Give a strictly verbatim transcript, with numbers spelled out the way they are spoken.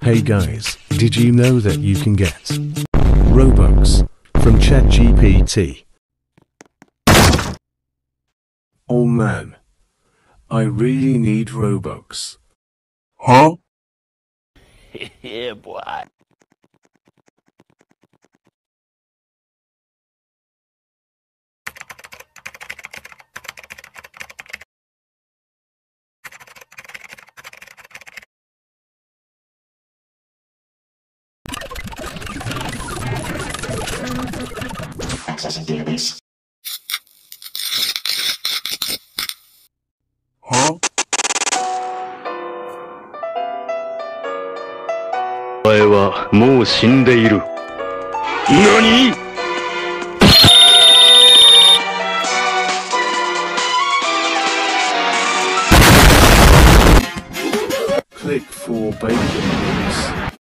Hey guys, did you know that you can get Robux from ChatGPT? Oh man, I really need Robux. Huh? Yeah, boy. Accessing database. Huh? お前はもう死んでいる。何？